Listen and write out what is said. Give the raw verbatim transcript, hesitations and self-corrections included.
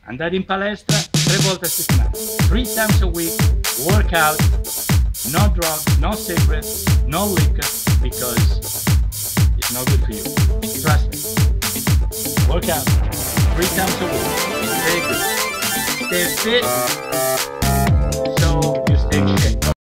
andare in palestra tre volte a settimana, three times a week, work out, no drugs, no cigarettes, no liquor, because it's not good for you. Trust me. Work out three times a week. Stay good. Stay fit.